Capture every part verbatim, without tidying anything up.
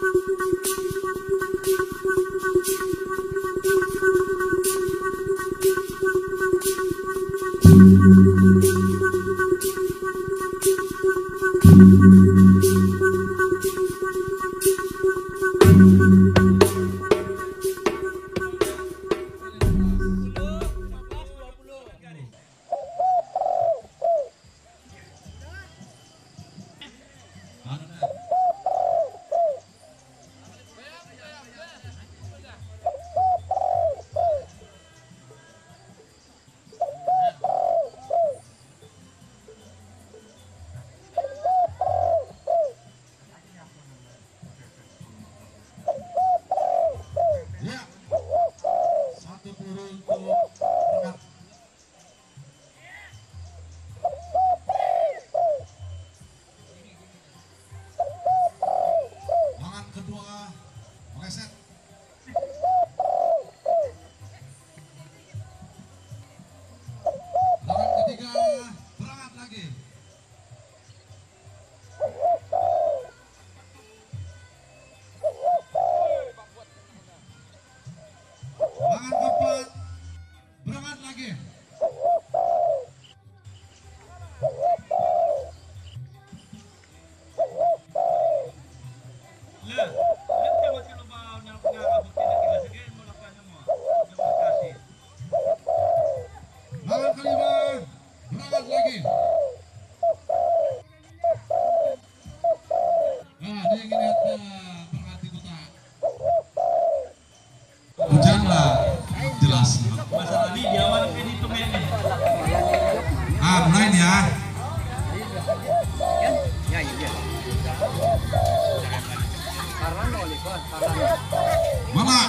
Malah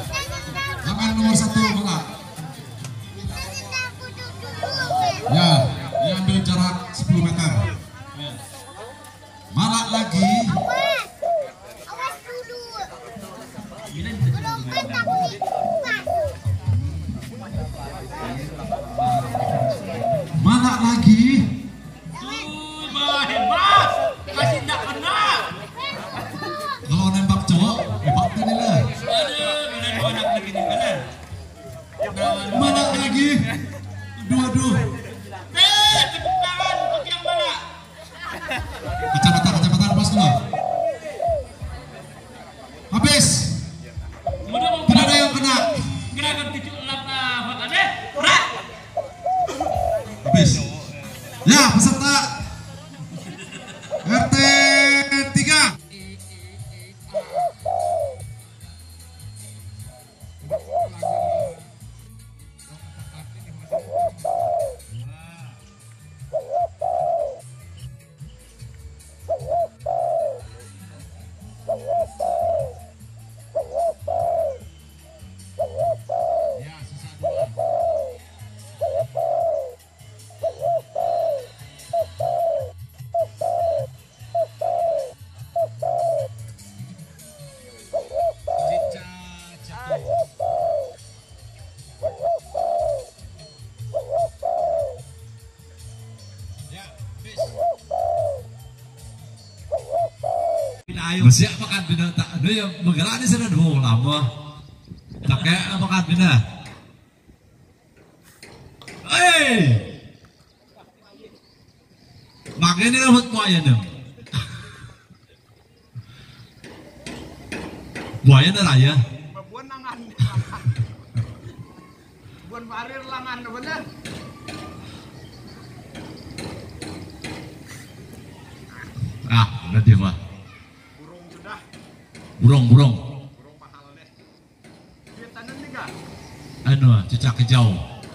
lapangan nomor satu malah ya, diambil jarak sepuluh meter. Malah lagi malah lagi kalau nembak cowok hebatnya nih lah. Mana lagi dua-dua kacamata kacamata lepas dulu habis tidak ada yang kena habis ya peserta R T tiga masih makan bina tak ada yang bergerak di sana dua lama tak kayak makan bina hei makanya dapat buaya nih buaya neraya buan nangan buan parir langan bener ah udah dia mah burung burung burung pahal deh dia tanam nih kak anu cicak hijau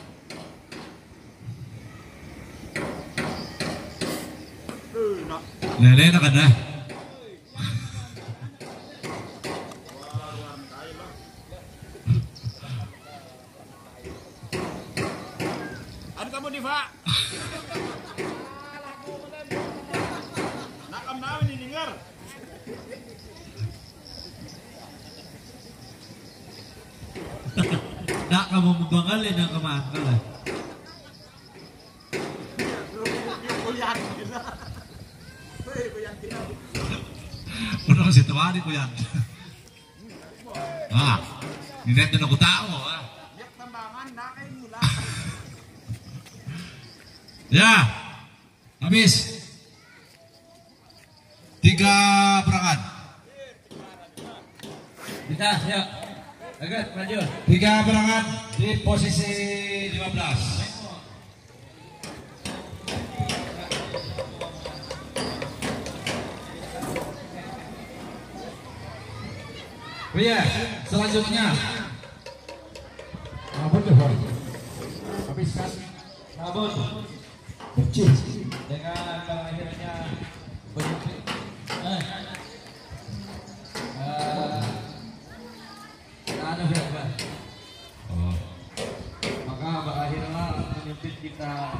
nenek nak ada ada kamu Diva nakam nawe nih dengar nak kamu membangal ya nak kemakal lah udah situ wari ko yan. Ah, nineto na ko tao. Ah. Yak tambangan na kayo mula. Ya, habis. Tiga perangkat. Bisa, siap. Agak, maju. Tiga perangkat di posisi lima belas. Oh iya, selanjutnya. Rabun tuh, habiskan. Rabun. Kecil. Dengan kelahirannya berjepit. Eh. Eh. Anu berapa? Oh. Maka berakhirlah menyempit kita